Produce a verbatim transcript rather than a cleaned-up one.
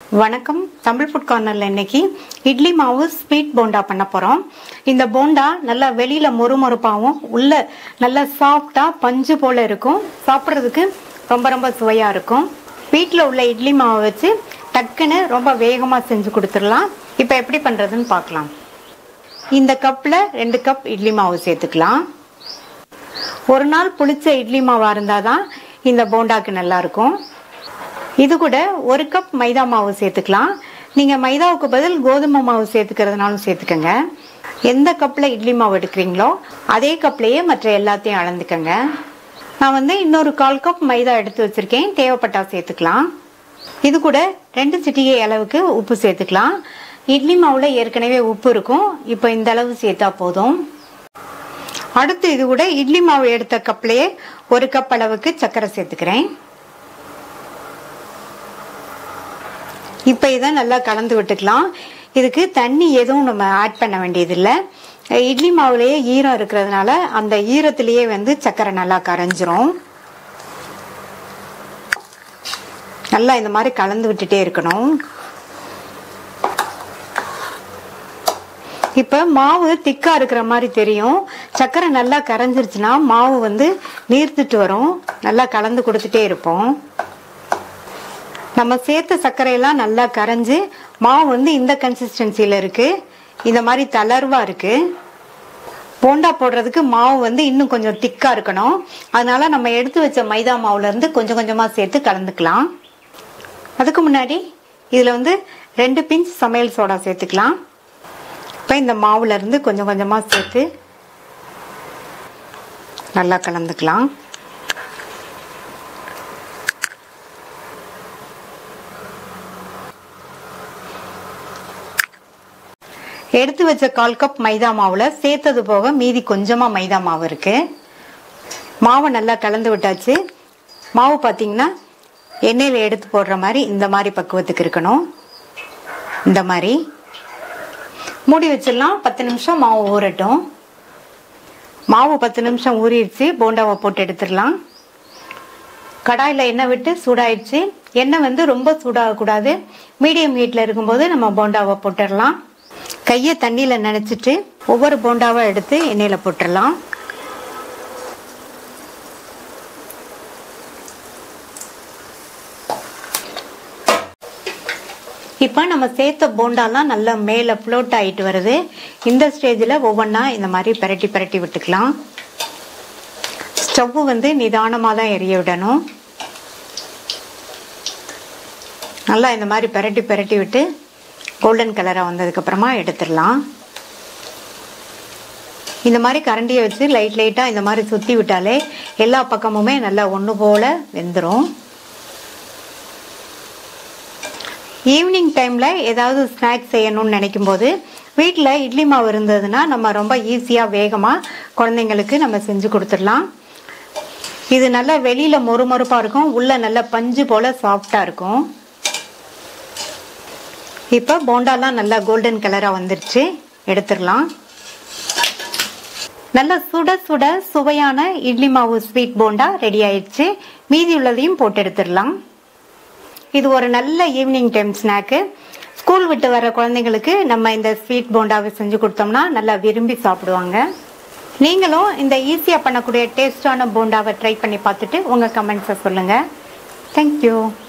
வணக்கம். தமிழ் ஃபுட் கார்னர்ல இன்னைக்கு இட்லி மாவு ஸ்வீட் போண்டா பண்ண போறோம். இந்த போண்டா நல்லா வெளியில மொறுமொறுப்பாவும் உள்ள நல்லா சாஃப்டா பஞ்சு போல இருக்கும். சாப்பிட்றதுக்கு ரொம்ப ரொம்ப சுவையா இருக்கும். வீட்டில் உள்ள இட்லி மாவை வச்சு டக்குன்னு ரொம்ப வேகமா செஞ்சு கொடுத்துடலாம். இப்போ எப்படி பண்றதுன்னு பார்க்கலாம். இந்த கப்ல ரெண்டு கப் இட்லி மாவு சேர்த்துக்கலாம். ஒரு நாள் புளிச்ச இட்லி மாவா இருந்தாதான் இந்த போண்டாக்கு நல்லா இருக்கும். இது கூட ஒரு கப் மைதா மாவு சேர்த்துக்கலாம். நீங்க மைதாவுக்கு பதில் கோதுமை மாவு சேர்த்துக்கிறதுனாலும் சேர்த்துக்கங்க. எந்த கப்ல இட்லி மாவு எடுக்கிறீங்களோ அதே கப்லயே மற்ற எல்லாத்தையும் அளந்துக்கங்க. நான் வந்து இன்னொரு கால் கப் மைதா எடுத்து வச்சிருக்கேன். தேவைப்பட்டா சேர்த்துக்கலாம். இது கூட ரெண்டு சிட்டிகை அளவுக்கு உப்பு சேர்த்துக்கலாம். இட்லி மாவுல ஏற்கனவே உப்பு இருக்கும். இப்போ இந்த அளவு சேர்த்தா போதும். அடுத்து இது கூட இட்லி மாவு எடுத்த கப்லயே ஒரு கப் அளவுக்கு சர்க்கரை சேர்த்துக்கிறேன். இப்ப இதை நல்லா கலந்து விட்டுக்கலாம். இதுக்கு தண்ணி எதுவும் நம்ம ஆட் பண்ண வேண்டியது இல்லை. இட்லி மாவுலயே ஈரம் இருக்கிறதுனால அந்த ஈரத்திலேயே வந்து சர்க்கரை நல்லா கரைஞ்சிரும். நல்லா இந்த மாதிரி கலந்து விட்டுட்டே இருக்கணும். இப்ப மாவு திக்கா இருக்கிற மாதிரி தெரியும். சர்க்கரை நல்லா கரைஞ்சிருச்சுன்னா மாவு வந்து நீர்த்துட்டு வரும். நல்லா கலந்து கொடுத்துட்டே இருப்போம். நம்ம சேர்த்த சர்க்கரையெல்லாம் நல்லா கரைஞ்சு மாவு வந்து இந்த கன்சிஸ்டன்சில இருக்கு. இந்த மாதிரி தளர்வா இருக்கு. போண்டா போடுறதுக்கு மாவு வந்து இன்னும் கொஞ்சம் திக்கா இருக்கணும். அதனால நம்ம எடுத்து வச்ச மைதா மாவுல இருந்து கொஞ்சம் கொஞ்சமா சேர்த்து கலந்துக்கலாம். அதுக்கு முன்னாடி இதுல வந்து ரெண்டு பிஞ்ச் சமையல் சோடா சேர்த்துக்கலாம். இப்ப இந்த மாவுல இருந்து கொஞ்சம் கொஞ்சமா சேர்த்து நல்லா கலந்துக்கலாம். எடுத்து வச்ச கால் கப் மைதா மாவுல சேர்த்தது போக மீதி கொஞ்சமா மைதா மாவு இருக்கு. மாவை நல்லா கலந்து விட்டாச்சு. மாவு பாத்தீங்கன்னா எண்ணெயில எடுத்து போடுற மாதிரி இந்த மாதிரி பக்குவத்துக்கு இருக்கணும். இந்த மாதிரி மூடி வச்சிடலாம். பத்து நிமிஷம் மாவு ஊறட்டும். மாவு பத்து நிமிஷம் ஊறிடுச்சு. போண்டாவை போட்டு எடுத்துடலாம். கடாயில எண்ணெய் விட்டு சூடாயிடுச்சு. எண்ணெய் வந்து ரொம்ப சூடாக கூடாது. மீடியம் ஹீட்ல இருக்கும்போது நம்ம போண்டாவை போட்டுடலாம். கையை தண்ணியில நனைச்சிட்டு ஒவ்வொரு போண்டாவா எடுத்து எண்ணெயில போட்டுடலாம். இப்ப நம்ம சேர்த்த போண்டாலாம் நல்லா மேல ஃப்ளோட் ஆயிட்டு வருது. இந்த ஸ்டேஜ்ல ஒவ்வொன்னா இந்த மாதிரி பரட்டி பரட்டி விட்டுக்கலாம். ஸ்டவ் வந்து நிதானமா தான் எரிய விடணும். நல்லா இந்த மாதிரி பரட்டி பரட்டி விட்டு கோல்டன் கலரா வந்ததுக்கு அப்புறமா எடுத்துடலாம். இந்த மாதிரி கரண்டியை வச்சு லைட் லைட்டா இந்த மாதிரி சுத்தி விட்டாலே எல்லா பக்கமுமே நல்லா ஒண்ணு போல வெந்துடும். ஈவினிங் டைம்ல ஏதாவது ஸ்நாக்ஸ் செய்யணும்னு நினைக்கும் போது வீட்டுல இட்லி மாவு இருந்ததுன்னா நம்ம ரொம்ப ஈஸியா வேகமா குழந்தைங்களுக்கு நம்ம செஞ்சு கொடுத்துடலாம். இது நல்லா வெளியில மொறுமொறுப்பா இருக்கும். உள்ள நல்ல பஞ்சு போல சாஃப்டா இருக்கும். இப்ப போண்டாலாம் நல்லா கோல்டன் கலரா வந்துருச்சு. எடுத்துடலாம். நல்ல சுட சுட சுவையான இட்லி மாவு ஸ்வீட் போண்டா ரெடி ஆயிடுச்சு. மீதி உள்ளதையும் போட்டு எடுத்துடலாம். இது ஒரு நல்ல ஈவினிங் டைம் ஸ்நாக்கு. ஸ்கூல் விட்டு வர குழந்தைங்களுக்கு நம்ம இந்த ஸ்வீட் போண்டாவை செஞ்சு கொடுத்தோம்னா நல்லா விரும்பி சாப்பிடுவாங்க. நீங்களும் இந்த ஈஸியா பண்ணக்கூடிய டேஸ்டான போண்டாவை ட்ரை பண்ணி பார்த்துட்டு உங்க கமெண்ட்ஸை சொல்லுங்க. தேங்க்யூ.